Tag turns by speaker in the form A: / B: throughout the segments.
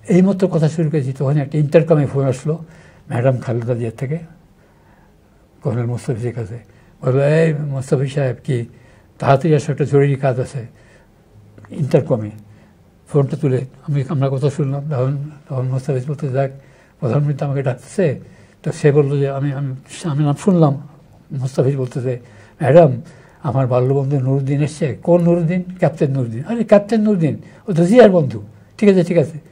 A: এইমাত্র কথা শুরু করেছি তখন একটা ইন্টারকমে ফোন আসলো ম্যাডাম খালেদা জিয়ার থেকে কর্নেল মোস্তাফিজের কাছে, বললো এই মোস্তাফিজ সাহেব কি তাড়াতাড়ি আসো, একটা জরুরি কাজ আছে। ইন্টারকমে ফোনটা তুলে আমরা কথা শুনলাম। তখন মোস্তাফিজ বলতে যাক প্রধানমন্ত্রী আমাকে ডাকতেছে। তো সে বললো যে আমি নাম শুনলাম। মোস্তাফিজ বলতেছে ম্যাডাম আমার বাল্যবন্ধু নুরুদ্দিন এসছে। কোন নুরুদ্দিন? ক্যাপ্টেন নুরুদ্দিন। আরে ক্যাপ্টেন নুরুদ্দিন ও তো জিয়ার বন্ধু। ঠিক আছে ঠিক আছে।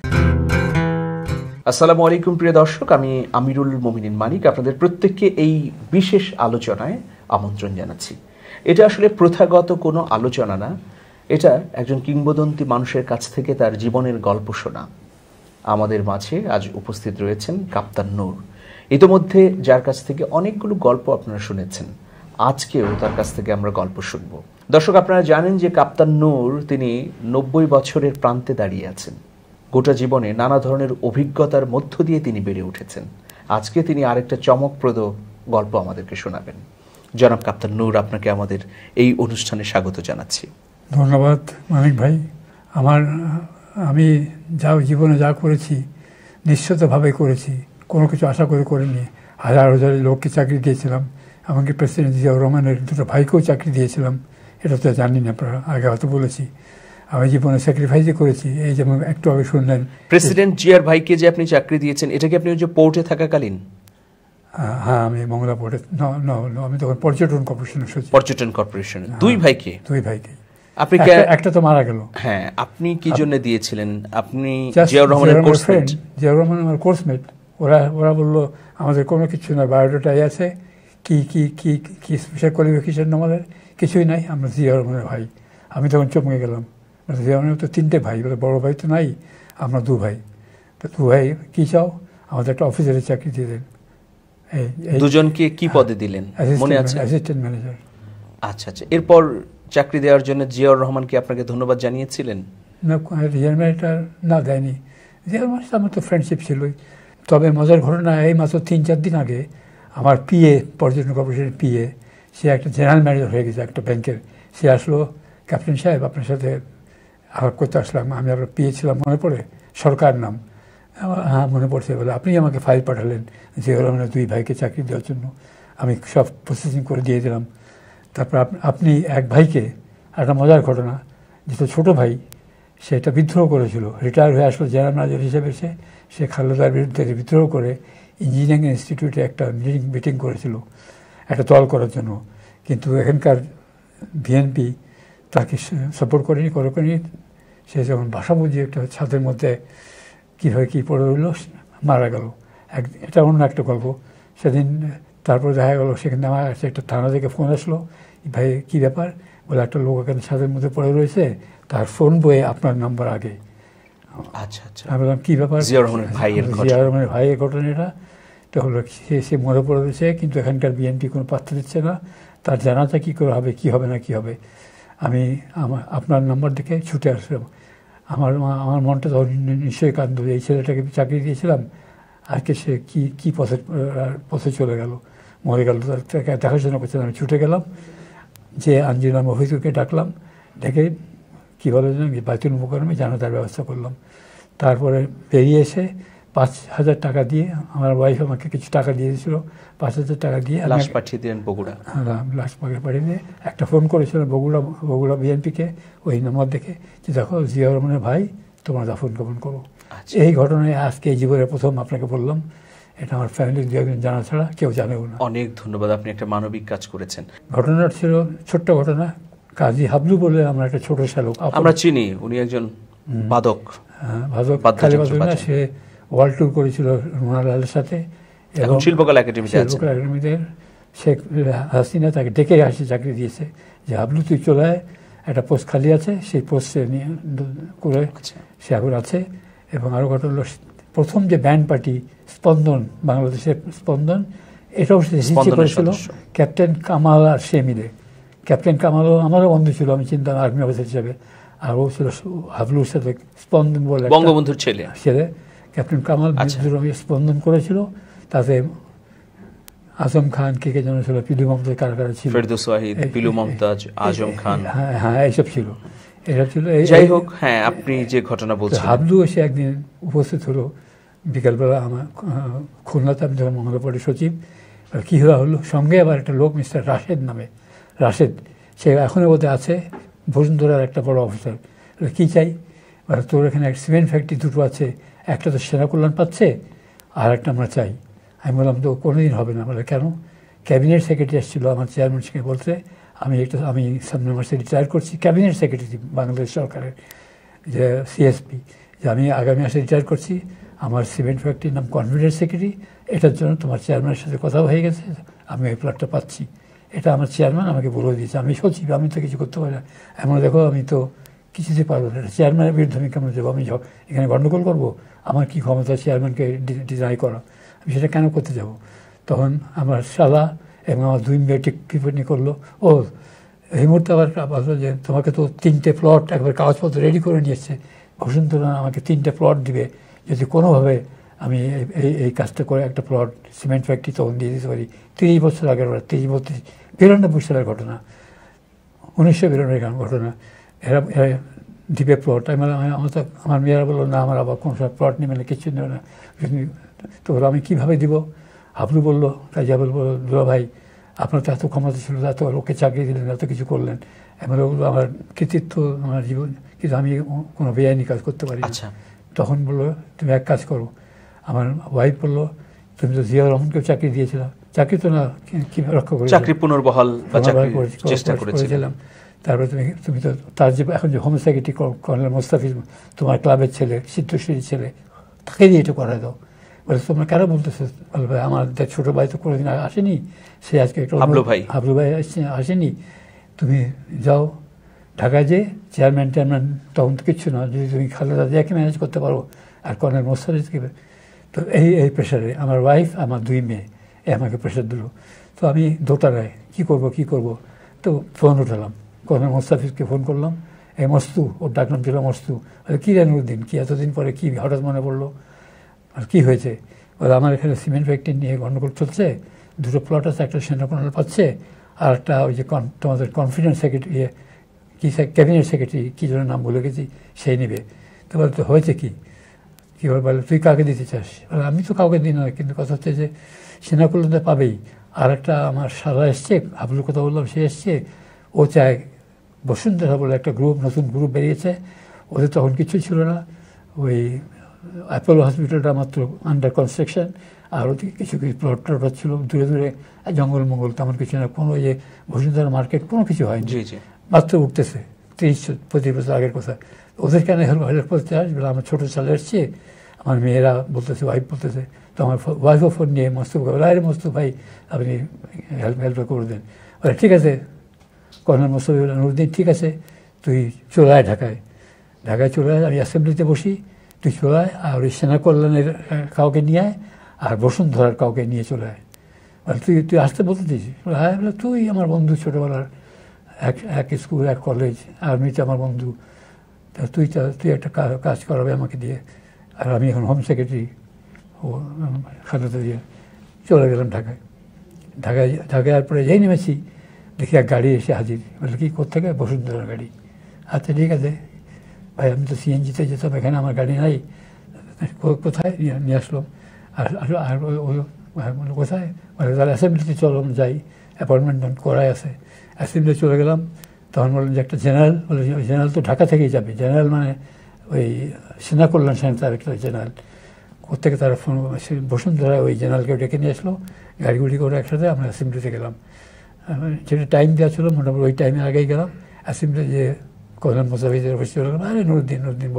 B: আসসালামু আলাইকুম প্রিয় দর্শক, আমি আমিরুল মোমিনিন মানিক আপনাদের প্রত্যেককে এই বিশেষ আলোচনায় আমন্ত্রণ জানাচ্ছি। এটা আসলে প্রথাগত কোনো আলোচনা না, এটা একজন কিংবদন্তি মানুষের কাছ থেকে তার জীবনের গল্প শোনা। আমাদের মাঝে আজ উপস্থিত রয়েছেন কাপ্তান নূর। ইতোমধ্যে যার কাছ থেকে অনেকগুলো গল্প আপনারা শুনেছেন, আজকেও তার কাছ থেকে আমরা গল্প শুনব। দর্শক, আপনারা জানেন যে কাপ্তান নূর তিনি 90 বছরের প্রান্তে দাঁড়িয়ে আছেন। গোটা জীবনে নানা ধরনের অভিজ্ঞতার মধ্য দিয়ে তিনি বেড়ে উঠেছেন। আজকে তিনি আরেকটা চমকপ্রদ গল্প আমাদেরকে শোনাবেন। জনাব কাপ্তান নূর, আপনাকে আমাদের এই অনুষ্ঠানে স্বাগত জানাচ্ছি।
A: ধন্যবাদ মানিক ভাই। আমি জীবনে যা করেছি নিশ্চিতভাবে করেছি, কোনো কিছু আশা করে করিনি। হাজার হাজার লোককে চাকরি দিয়েছিলাম, এমনকি প্রেসিডেন্ট জিয়াউর রহমানের দুটো ভাইকেও চাকরি দিয়েছিলাম। এটা তো জানি না, আপনারা আগে হয়তো বলেছি। আমি জীবনে স্যাক্রিফাইসই করেছি। এই যেমন একটু আগে শুনলেন
B: প্রেসিডেন্ট জিয়ার ভাইকে যে আপনি চাকরি দিয়েছেন, এটা কি আপনি ওই যে পোর্টে থাকাকালীন?
A: হ্যাঁ, আমি মংলা পোর্টে, আমি তখন পর্যটন কর্পোরেশনের সচিব।
B: পর্যটন কর্পোরেশনের দুই ভাইকে?
A: দুই ভাইকে।
B: আপনি
A: একটা তো মারা গেল।
B: হ্যাঁ, আপনি কি জন্য দিয়েছিলেন? আপনি জিয়াউর রহমানের কোর্সমেট?
A: জিয়াউর রহমান আমার কোর্সমেট। ওরা বললো আমাদের কোনো কিছু না, বায়োডাটাই আছে, কি কি কি কি স্পেশাল কোয়ালিফিকেশন আমাদের কিছুই নাই, আমরা জিয়াউর রহমানের ভাই। আমি তখন চমকে গেলাম। জিয়াউর রহমানের তো 3টে ভাই, বড় ভাই তো নাই, আমরা 2 ভাই। তো 2 ভাই কী চাও, আমাদের একটা অফিসারের চাকরি দিয়ে দেন।
B: দুজনকে কি পদে দিলেন মনে আছে?
A: Assistant manager.
B: আচ্ছা আচ্ছা। এরপর চাকরি দেওয়ার জন্য জিয়াউর রহমান কি আপনাকে ধন্যবাদ জানিয়েছিলেন?
A: না, রিয়ারমেন্টটা না দেয়নি। জিয়াউর রহমানের আমার তো ফ্রেন্ডশিপ ছিলই। তবে মজার ঘটনা, এই মাত্র 3-4 দিন আগে আমার পিএ, পর্যটন কর্পোরেশনের পিএ, সে একটা জেনারেল ম্যানেজার হয়ে গেছে একটা ব্যাংকের। সে আসলো, ক্যাপ্টেন সাহেব আপনার সাথে আলাপ করতে আসলাম। আমি আপনার পিএ ছিলাম, মনে পড়ে? সরকার নাম। হ্যাঁ মনে পড়ছে। বলে আপনি আমাকে ফাইল পাঠালেন জিয়াউর রহমানের 2 ভাইকে চাকরি দেওয়ার জন্য। আমি সব প্রসেসিং করে দিয়ে দিলাম। তারপর আপনি এক ভাইকে, একটা মজার ঘটনা, যেটা ছোটো ভাই সেটা বিদ্রোহ করেছিল, রিটায়ার হয়ে আসলো জেনারেল ম্যানেজার হিসেবে। সে খালেদার বিরুদ্ধে বিদ্রোহ করে ইঞ্জিনিয়ারিং ইনস্টিটিউটে একটা মিটিং করেছিল একটা দল করার জন্য। কিন্তু এখানকার বিএনপি তাকে সাপোর্ট করেনি। সে যখন ভাষা বুঝিয়ে একটা ছাদের মধ্যে কীভাবে কী পড়ে রইল, মারা গেল। এটা অন্য একটা গল্প। সেদিন তারপর দেখা গেল সেখানে আমার কাছে একটা থানা থেকে ফোন আসলো, ভাই কী ব্যাপার? বলে একটা লোক এখানে ছাদের মধ্যে পড়ে রয়েছে, তার ফোন বইয়ে আপনার নাম্বার আগে।
B: আচ্ছা আচ্ছা।
A: আমি বললাম কী ব্যাপার?
B: জিয়াউর রহমানের
A: ভাইয়ের ঘটনা এটা। তো হলো সে মরে পড়ে রয়েছে, কিন্তু এখানকার বিএনপি কোনো পাত্র দিচ্ছে না, তার জানাটা কী করে হবে, কী হবে না কী হবে। আমি আপনার নাম্বার দেখে ছুটে আসলাম। আমার মনটা তখন নিশ্চয়ই কান্দ, এই ছেলেটাকে চাকরি দিয়েছিলাম, আজকে সে কী পথে চলে গেল, মরে গেল। তাকে দেখাশোনা করছিলাম। আমি ছুটে গেলাম, যে আঞ্জিলাম অফিসকে ডাকলাম, ডেকে কী বলে জানেন, বাইতুল মুকাররমে জানাজার ব্যবস্থা করলাম। তারপরে বেরিয়ে এসে 5,000 টাকা দিয়ে, আমার ওয়াইফ আমাকে কিছু টাকা দিয়ে দিয়েছিল, 5,000 টাকা দিয়ে
B: লাশ পাঠিয়ে দিলেন বগুড়া।
A: হ্যাঁ, লাশ পাঠিয়ে দিয়ে একটা ফোন করেছিলাম বগুড়া বিএনপিকে, ওই নাম্বার দেখে, যে দেখো জিয়াউর রহমানের ভাই, তোমরা দাফন কাফন করো। এই ঘটনায় আজকে এই জীবনের প্রথম আপনাকে বললাম। এটা আমার ফ্যামিলির 2-1 জানা ছাড়া কেউ জানেও না।
B: অনেক ধন্যবাদ, আপনি একটা মানবিক কাজ করেছেন।
A: ঘটনাটা ছিল ছোট্ট ঘটনা। কাজী হাবলু বলে আমরা একটা ছোট শ্যালক,
B: আমরা চিনি, উনি একজন বাদক।
A: খালি বাদক না, সে ওয়ার্ল্ড ট্যুর করেছিল রুনালালের সাথে, এবং
B: শিল্পকলা একাডেমিতে
A: শেখ হাসিনা তাকে ডেকে আসে চাকরি দিয়েছে, যে হাবলু তুই চলে আয়, একটা পোস্ট খালি আছে, সেই পোস্টে নিয়ে করে সে এখন আছে। এবং আরও ঘটনা হলো, প্রথম যে ব্যান্ড পার্টি স্পন্দন, বাংলাদেশের স্পন্দন, এটাও সৃষ্টি করেছিল ক্যাপ্টেন কামাল আর সে মিলে। ক্যাপ্টেন কামালও আমারও বন্ধু ছিল, আমি চিন্তাম আর্মি অফিসার হিসেবে। আর ও ছিল হাবলুর সাথে স্পন্দন বলে
B: বঙ্গবন্ধুর ছেলে।
A: ক্যাপ্টেন কামাল স্পন্দন করেছিল। তাতে আজম খান, কে যেন ছিল, পিলু মমতাজ, কারা ছিল,
B: ফেরদৌস ওয়াহিদ, পিলু মমতাজ, আজম খান,
A: হ্যাঁ এইসব ছিল। এটা ছিল।
B: যাই হোক, হ্যাঁ, আপনি যে ঘটনা বলছেন,
A: হাবলু এসে একদিন উপস্থিত হলো বিকালবেলা আমার খুলনাতে, আমি যখন মঙ্গলপুরের সচিব। কী হলো, সঙ্গে আবার একটা লোক মিস্টার রাশেদ নামে, রাশেদ, সে এখনও বোধহয় আছে, বসুন্ধরার একটা বড় অফিসার। কী চাই? তোর এখানে এক সিমেন্ট ফ্যাক্টরি দুটো আছে, একটা তো সেনা কল্যাণ পাচ্ছে, আর একটা আমরা চাই। আমি বললাম তো কোনোদিন হবে না। বলে কেন? ক্যাবিনেট সেক্রেটারি এসেছিলো আমার চেয়ারম্যানকে বলতে, আমি সামনের মাসে রিটায়ার করছি, ক্যাবিনেট সেক্রেটারি বাংলাদেশ সরকারের, যে সিএসপি, যে আমি আগামী মাসে রিটায়ার করছি, আমার সিমেন্ট ফ্যাক্টরির নাম কনফিডেন্স সেক্রেটারি, এটার জন্য তোমার চেয়ারম্যানের সাথে কথা হয়ে গেছে, আমি এই প্লটটা পাচ্ছি। এটা আমার চেয়ারম্যান আমাকে বলে দিয়েছে, আমি সচিব, আমি তো কিছু করতে পারি না। এমন দেখো, আমি তো কিছুতে পারবো না, চেয়ারম্যানের বিরুদ্ধে আমি কেমন যাবো? আমি এখানে গণ্ডগোল করবো? আমার কি ক্ষমতা চেয়ারম্যানকে ডিনাই করা? আমি সেটা কেন করতে যাব? তখন আমার শালা এবং আমার 2 মেয়ে টিপ্পনি করলো। ও এই মুহূর্তে আবার বললো যে তোমাকে তো 3টে প্লট একবার কাগজপত্র রেডি করে নিয়েছে, বসুন্ধরা আমাকে 3টে প্লট দিবে যদি কোনোভাবে আমি এই কাজটা করে একটা প্লট সিমেন্ট ফ্যাক্টরি তখন দিয়ে দিতে পারি। 30 বছর আগের, 92 সালের ঘটনা, 1992 ঘটনা। এরা দ্বীপে প্লট। আমার মেয়েরা বললো না, আমার আবার কোনো সময় প্লট নেবে না, কিছু নেবে না। তো আমি কীভাবে দিব? হাবলু বললো, রাজা বলবো, দুলা ভাই আপনার তো এত ক্ষমতা ছিল, এত লোকে চাকরি দিলেন, এত কিছু করলেন, এবার ওগুলো আমার কৃতিত্ব, আমার জীবন, কিন্তু আমি কোনো বেআইনি কাজ করতে পারি। তখন বললো তুমি এক কাজ করো। আমার ওয়াইফ বললো, তুমি তো জিয়াউর রহমানকেও চাকরি দিয়েছিলাম, চাকরি তো না, কীভাবে রক্ষা করে,
B: চাকরি পুনর্বহাল চেষ্টা করেছিলাম।
A: তারপরে তুমি তো তার যে এখন যে হোম সেক্রেটারি কর্নেল মোস্তাফিজ, তোমার ক্লাবের ছেলে, সিদ্ধশ্রীর ছেলে, তাকে দিয়ে এটা করাই দাও। বলে তোমরা কেন বলতেছো? বলবে আমার ছোটো ভাই তো কোনোদিন আসেনি, সে আজকে একটু হাবলু ভাই আসেনি, তুমি যাও ঢাকায়, যে চেয়ারম্যান তখন তো কিচ্ছু না, যদি তুমি খালেদা জিয়াকে ম্যানেজ করতে পারো আর কর্নেল মোস্তাফিজকে। তো এই প্রেশারে আমার ওয়াইফ, আমার 2 মেয়ে আমাকে প্রেশার দিল। তো আমি দোটারায় কী করবো, তো ফোন উঠালাম, কর্নেল মোস্তাফিজকে ফোন করলাম। এই মস্তু, ওর ডাকনাম ছিল মস্তু। কী নুরুদ্দিন, কি এতদিন পরে কি হঠাৎ মনে পড়লো? আর কী হয়েছে? বলে আমার এখানে সিমেন্ট ফ্যাক্টরি নিয়ে গণ্ডগোল চলছে, 2টো প্লট আছে, একটা সেনা কর্নেল পাচ্ছে, আর একটা ওই যে তোমাদের কনফিডেন্স সেক্রেটারি, কি ক্যাবিনেট সেক্রেটারি, কী জন্য নাম ভুলে গেছি, সেই নেবে। তো বলতে হয়েছে কি? কীভাবে? বলে তুই কাকে দিতে চাস? বলে আমি তো কাউকে দিই না, কিন্তু কথা হচ্ছে যে সেনা কল্যাণে পাবেই। আর একটা আমার সারা এসছে, হাবলুর কথা বললাম, সে এসছে, ও চায় বসুন্ধরা বলে একটা নতুন গ্রুপ বেরিয়েছে, ওদের তখন কিছু ছিল না, ওই অ্যাপোলো হসপিটালটা মাত্র আন্ডার কনস্ট্রাকশন, আর ওদিকে কিছু প্লট ছিল দূরে জঙ্গল মঙ্গল, তেমন কিছু না, কোনো যে বসুন্ধরা মার্কেট কোনো কিছু হয়নি, মাত্র উঠতেছে, 30-35 বছর আগের কথা। ওদের কেন হেল্প করতে আসবে? আমার ছোটো ছেলে এসছে, আমার মেয়েরা বলতেছে, ওয়াইফ বলতেছে, তো আমার ওয়াইফও ফোন নিয়ে মস্তু মস্তু ভাই আপনি হেল্প করে দেন। বলে ঠিক আছে, কর্নেল মোস্তফা নুরুদ্দিন, ঠিক আছে, তুই চলে আয় ঢাকায় চলে আয়, আমি অ্যাসেম্বলিতে বসি, তুই চলে আয়, আর ওই সেনা কল্যাণের কাউকে নিয়ে আয়, আর বসুন্ধরার কাউকে নিয়ে চলে আয়। বলে তুই আসতে বলতে দিয়েছিস? হ্যাঁ। বলে তুই আমার বন্ধু, ছোটোবেলার এক স্কুল, এক কলেজ, আর্মিতে আমার বন্ধু, তা তুই একটা কাজ করাবে আমাকে দিয়ে, আর আমি এখন হোম সেক্রেটারি ও খালেদা দিয়ে। চলে গেলাম ঢাকায় পরে যেই নেমেছি, দেখি এক গাড়ি এসে হাজির। বলে কি কোত্থেকে? বসুন্ধরার গাড়ি। আচ্ছা ঠিক আছে ভাই, আমি তো সিএনজিতে যেতাম, এখানে আমার গাড়ি নাই, কোথায়? নিয়ে আসলাম। আর কোথায়? বলে তাহলে অ্যাসেম্বলিতে চলো, যাই, অ্যাপয়েন্টমেন্ট করাই আছে। অ্যাসেম্বলিতে চলে গেলাম, তখন বললেন যে একটা জেনারেল, বলে জেনারেল তো ঢাকা থেকেই যাবে, জেনারেল মানে ওই সেনা কল্যাণ সংস্থার একটা জেনারেল, কোথেকে তারা ফোন, বসুন্ধরা ওই জেনারেলকে ডেকে নিয়ে আসলো, গাড়িগুড়ি করে একসাথে আমরা অ্যাসেম্বলিতে গেলাম। যেটা টাইম দেওয়া ছিল মোটামুটি ওই টাইমের আগেই গেলাম। অ্যাসেম্বলি যে কর্নেল মোস্তাফিজের অফিসে চলে গেলাম, আরে নুরুদ্দিন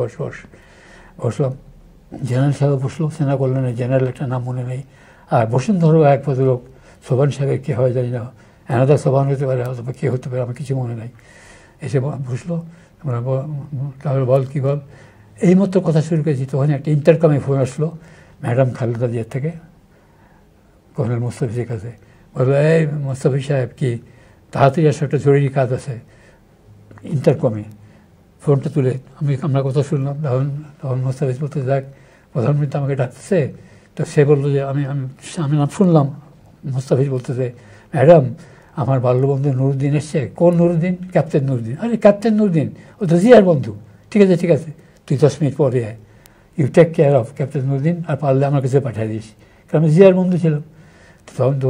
A: বসলাম। জেনারেল সাহেব বসলো, সেনা কল্যাণের জেনারেল, একটা নাম মনে নেই। আর বসুন্ধরাও এক ভদ্রলোক, সোবান সাহেবের কে হয় জানি না, এনাদা সোবান হতে পারে, অথবা কে হতে পারে, আমার কিছু মনে নাই। এসে বসলো, তাহলে বল কী বল, এই মতো কথা শুরু করেছি, তখন একটা ইন্টারকমে ফোন আসলো ম্যাডাম খালেদা জিয়ার থেকে কর্নেল মোস্তাফিজের কাছে। বললো এই মোস্তাফিজ সাহেব, কি তাড়াতাড়ি আসলে একটা জরুরি কাজ আছে। ইন্টারকমে ফোনটা তুলে আমরা কথা শুনলাম। তখন মোস্তাফিজ বলতে, যাক প্রধানমন্ত্রী আমাকে ডাকতেছে। তো সে বললো যে আমি নাম শুনলাম, মোস্তাফিজ বলতেছে, ম্যাডাম আমার বাল্যবন্ধু নুরুদ্দিন এসছে। কোন নুরুদ্দিন? ক্যাপ্টেন নুরুদ্দিন। আরে ক্যাপ্টেন নুরুদ্দিন, ও তো জিয়ার বন্ধু। ঠিক আছে ঠিক আছে, তুই 10 মিনিট পরে আয়, you take care of captain Nuruddin, আর পারলে আমার কাছে পাঠিয়ে দিস। কারণ আমি জিয়ার বন্ধু ছিলাম। তখন তো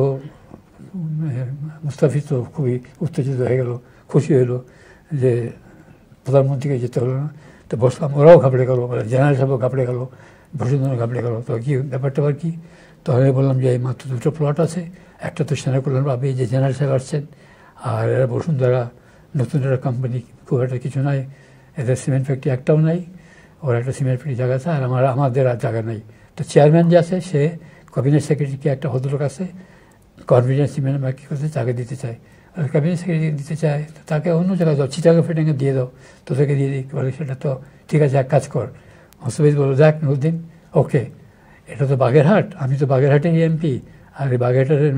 A: মুস্তাফিজ তো খুবই উত্তেজিত হয়ে গেল, খুশি হইলো যে প্রধানমন্ত্রীকে যেতে হলো না। তো বসলাম, ওরাও ঘাবড়ে গেল, জেনারেল সাহেবও ঘাবড়ে গেল, বসুন্ধরা ঘাবড়ে গেল। তো কি ব্যাপারটা আবার কি? তখন বললাম যে এই মাত্র 2টো প্লট আছে, একটা তো সেনা কল্যাণ পাবে, যে জেনারেল সাহেব আসছেন, আর এরা বসুন্ধরা নতুন একটা কোম্পানি, খুব একটা কিছু নাই, এদের সিমেন্ট ফ্যাক্টরি একটাও নাই, ওর একটা সিমেন্ট ফ্যাক্টরি জায়গা আছে, আর আমাদের আর জায়গা নাই। তো চেয়ারম্যান যে আছে সে ক্যাবিনেট সেক্রেটারিকে একটা ভদ্রলোক আছে, কনফিডেন্স সিমেন্ট কি করতে তাকে দিতে চায়, আর ক্যাবিনেট সেক্রেটারি দিতে চায়, তো তাকে অন্য জায়গায় দাও, চিটাগো ফিটাঙ্গে দিয়ে দাও, তোদেরকে দিয়ে দিই। বলে সেটা তো ঠিক আছে, এক কাজ কর। মোস্তাফিজ বলল, দেখ নুরুদ্দিন, ওকে, এটা তো বাগেরহাট, আমি তো বাগেরহাটেরই এমপি, আর এই বাগেরহাটের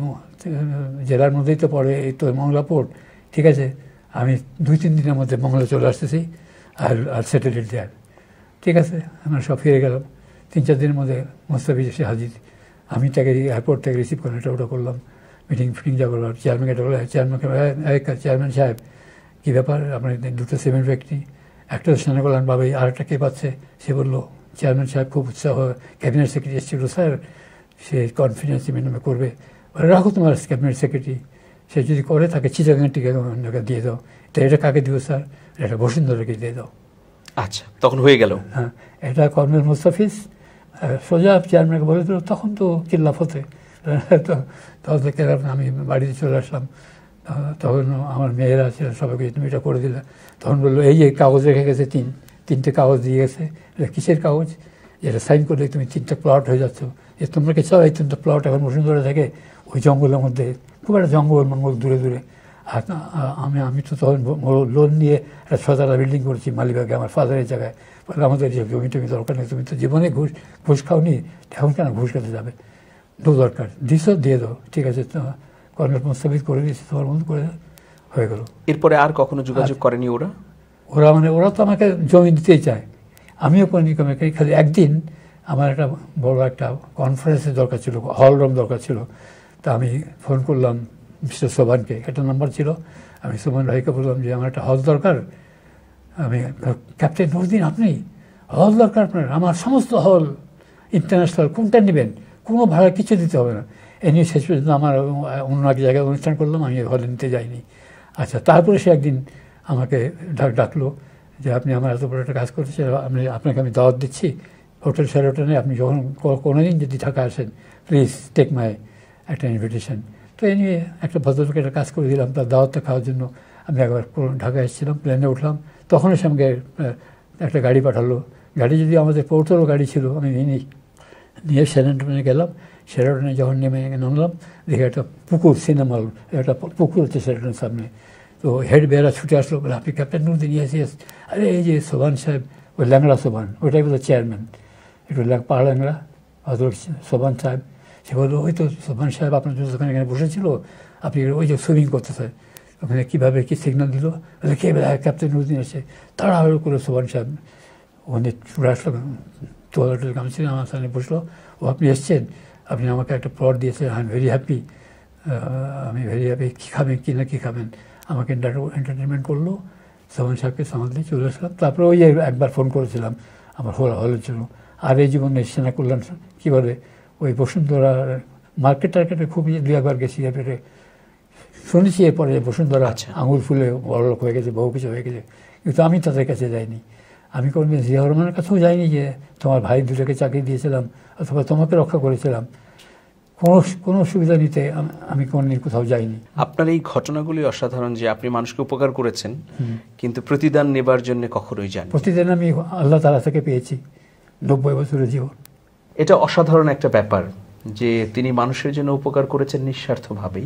A: জেলার মধ্যেই তো পড়ে এই তো মংলা পোর্ট। ঠিক আছে, আমি 2-3 দিনের মধ্যে মংলা চলে আসতেছি, আর সেটেল ইট দেয়ার। ঠিক আছে, আমরা সব ফিরে গেলাম। 3-4 দিনের মধ্যে মোস্তাফিজ এসে হাজির। আমি তাকে এয়ারপোর্ট থেকে রিসিভ করে এটা ওটা করলাম, মিটিং ফিটিং যা করলাম। চেয়ারম্যানকে ডাকলো, চেয়ারম্যান সাহেব কী ব্যাপার, আপনার 2টো সিমেন্ট ফ্যাক্টরি, একটা তো সেনা কল্যাণ পাবে, আর একটা কে পাচ্ছে? সে বললো, চেয়ারম্যান সাহেব খুব উৎসাহ, ক্যাবিনেট সেক্রেটারি এসেছিল, স্যার সে কনফিডেন্স সিমেন্ট করবে। রাখো তোমার ক্যাবিনেট সেক্রেটারি, সে যদি করে তাকে চিটাগাং টিকা দিয়ে দাও। তো এটা কাকে দিব স্যার? এটা বসুন্ধরাকে দিয়ে দাও।
B: আচ্ছা, তখন হয়ে গেল।
A: হ্যাঁ, এটা কর্নেল মুস্তাফিজ সোজা চেয়ারম্যানকে বলে দিল। তখন তো চিল্লাফতে, তখন থেকে আমি বাড়িতে চলে আসলাম। তখন আমার মেয়েরা ছিলেন, সবাইকে তুমি এটা করে দিলে। তখন বললো, এই যে কাগজ রেখে গেছে, 3টে কাগজ দিয়ে গেছে, এটা কিসের কাগজ? যেটা সাইন করলে তুমি 3টা প্লট হয়ে যাচ্ছ, যে তোমরা কি চাও এই 3টা প্লট এখন বসুন্ধরা থেকে ওই জঙ্গলের মধ্যে, খুব একটা জঙ্গল মঙ্গল দূরে দূরে। আর আমি তো তখন লোন নিয়ে একটা 6তলা বিল্ডিং করেছি মালিবাগে, আমার ফাদারের জায়গায়। বলে আমাদের যে জমি টমি দরকার নেই, তুমি তো জীবনে ঘুষ খাওনি, এখন কেন ঘুষ খেতে যাবে? দরকার দিস, দিয়ে দাও। ঠিক আছে, কর্নেল মুস্তাফিজ করে দিয়েছি, তোমার বন্ধু করে হয়ে গেল।
B: এরপরে আর কখনো যোগাযোগ করেনি ওরা?
A: ওরা তো আমাকে জমি দিতেই চায়, আমিও করিনি। খালি একদিন আমার একটা বড় একটা কনফারেন্সের দরকার ছিল, হল রুম দরকার ছিল। তা আমি ফোন করলাম মিস্টার সোবানকে, একটা নাম্বার ছিল। আমি সোবান ভাইকে বললাম যে আমার একটা হল দরকার। আমি, ক্যাপ্টেন নুরুদ্দিন আপনি, হল দরকার আপনার? আমার সমস্ত হল ইন্টারন্যাশনাল, কোনটা নেবেন? কোনো ভাড়া কিছু দিতে হবে না। এ নিয়ে শেষ পর্যন্ত আমার অন্য এক জায়গায় অনুষ্ঠান করলাম, আমি হলে নিতে যাইনি। আচ্ছা, তারপরে সে একদিন আমাকে ডাকলো যে আপনি আমার এত বড় একটা কাজ করতেছেন, আপনাকে আমি দাওয়াত দিচ্ছি হোটেল শেরাটনে, আপনি যখন কোনোদিন যদি ঢাকা আসেন প্লিজ টেক মাই একটা ইনভিটেশন। তো এই নিয়ে একটা ভদ্রলোকে একটা কাজ করে দিলাম, তার দাওয়াতটা খাওয়ার জন্য আমি একবার ঢাকায় এসেছিলাম, প্লেনে উঠলাম। তখনও সঙ্গে একটা গাড়ি পাঠালো। গাড়ি যদি আমাদের পোর্টেরও গাড়ি ছিল, আমি নিয়ে শেরাটনে গেলাম। শেরাটনে যখন নামলাম, দেখে একটা পুকুর, সিনেমা হল, একটা পুকুর হচ্ছে শেরাটনের সামনে। তো হেড বেয়ারা ছুটে আসলো, বলে আপনি ক্যাপ্টেন নুরুদ্দিন? ইয়েস। আরে এই যে সোবান সাহেব, ওই ল্যাংড়া সোবান, ওইটাই বলতো চেয়ারম্যান, একটু পাড়া ল্যাংড়া হজরত সোবান সাহেব। সে বললো, ওই তো সোবান সাহেব আপনার জন্য দোকানে এখানে বসেছিল, আপনি ওই যে সুইমিং করতেছে, ওখানে কীভাবে কী সিগন্যাল দিল, কে বলে ক্যাপ্টেন নুরুদ্দিন এসে তাড়াহুড়ো করে সোবান সাহেব ওখানে ছুটে আসলো, তোয়ালেটের গামছিল আমার সামনে বসলো। ও আপনি এসছেন, আপনি আমাকে একটা প্লট দিয়েছেন, আই এম ভেরি হ্যাপি, আমি ভেরি হ্যাপি। কী খাবেন কি না কী খাবেন? আমাকে এন্টারটেনমেন্ট করলো। সোবান সাহেবকে সামাল দিয়ে চলে আসলাম। তারপরে ওই একবার ফোন করেছিলাম আমার হলের জন্য। আর এই জীবনে সেনা কল্যাণ কী বলে ওই বসুন্ধরা মার্কেট টার্কেটে খুব 2-একবার গেছি, এবারে শুনেছি এরপরে বসুন্ধরা আঙুল ফুলে বড়লোক হয়ে গেছে, বহু কিছু হয়ে গেছে, কিন্তু আমি তাদের কাছে যাইনি। আমি কোনোদিন জিয়া রহমানের কাছেও যাইনি যে তোমার ভাই দুটোকে চাকরি দিয়েছিলাম অথবা তোমাকে রক্ষা করেছিলাম, কোনো সুবিধা নিতে আমি কোনোদিন কোথাও যাইনি।
B: আপনার এই ঘটনাগুলি অসাধারণ যে আপনি মানুষকে উপকার করেছেন, কিন্তু প্রতিদান নেবার জন্য কখনোই যান।
A: প্রতিদিন আমি আল্লাহ তাআলা থেকে পেয়েছি 90 বছরের জীবন।
B: এটা অসাধারণ একটা ব্যাপার যে তিনি মানুষের জন্য উপকার করেছেন নিঃস্বার্থভাবেই,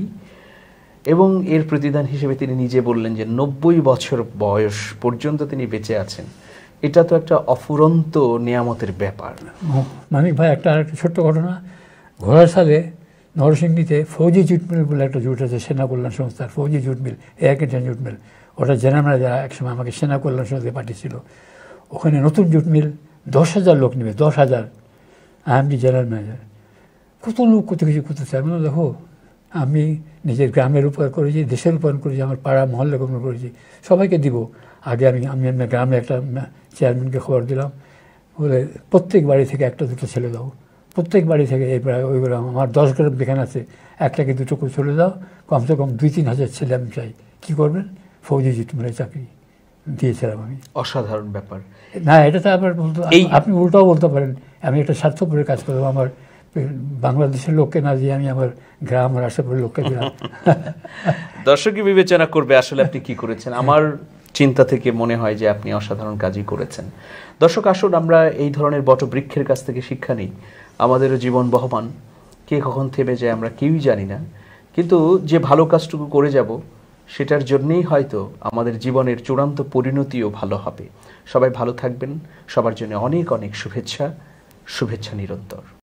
B: এবং এর প্রতিদান হিসেবে তিনি নিজে বললেন যে 90 বছর বয়স পর্যন্ত তিনি বেঁচে আছেন। এটা তো একটা অফুরন্ত নিয়ামতের ব্যাপার।
A: মানিক ভাই, একটা ছোট্ট ঘটনা। ঘোড়ার সালে নরসিংদীতে ফৌজি জুট মিল বলে একটা জুট আছে, সেনা কল্যাণ সংস্থার ফৌজি জুট মিল, এয়ারকেটেন জুট মিল। ওটা জেনারেল যারা একসময় আমাকে সেনা কল্যাণ সংস্থায় পাঠিয়েছিল। ওখানে নতুন জুট মিল, 10,000 লোক নেবে, 10,000। I am the general manager. কত লোক কত কিছু করতেছে। আমি দেখো, আমি নিজের গ্রামের উপর করেছি, দেশের উপর করেছি, আমার পাড়া মহল্লা উপর করেছি, সবাইকে দিব। আগে আমি গ্রামে একটা চেয়ারম্যানকে খবর দিলাম, বলে প্রত্যেক বাড়ি থেকে একটা দুটো ছেলে দাও, প্রত্যেক বাড়ি থেকে এই প্রায় ওইগুলো আমার 10 গ্রাম যেখানে আছে একটাকে দুটো করে চলে দাও, কমসে কম 2-3 হাজার ছেলে আমি চাই। কী করবেন? ফৌজি জিটমারে চাকরি দিয়েছিলাম আমি।
B: অসাধারণ ব্যাপার।
A: না, এটা তো আবার আপনি উল্টাও বলতে পারেন আমি একটা স্বার্থপরের কাজ করবো, আমার বাংলাদেশের লোককে না দিয়ে আমি আমার গ্রাম আর আশেপাশের লোককে দিলাম।
B: দর্শকই বিবেচনা করবে আসলে আপনি কি করেছেন। আমার চিন্তা থেকে মনে হয় যে আপনি অসাধারণ কাজই করেছেন। দর্শক, আসুন আমরা এই ধরনের বটবৃক্ষের কাছ থেকে শিক্ষা নিই। আমাদেরও জীবন বহমান, কে কখন থেমে যায় আমরা কেউই জানি না, কিন্তু যে ভালো কাজটুকু করে যাব সেটার জন্যেই হয়তো আমাদের জীবনের চূড়ান্ত পরিণতিও ভালো হবে। সবাই ভালো থাকবেন, সবার জন্য অনেক অনেক শুভেচ্ছা নিরন্তর।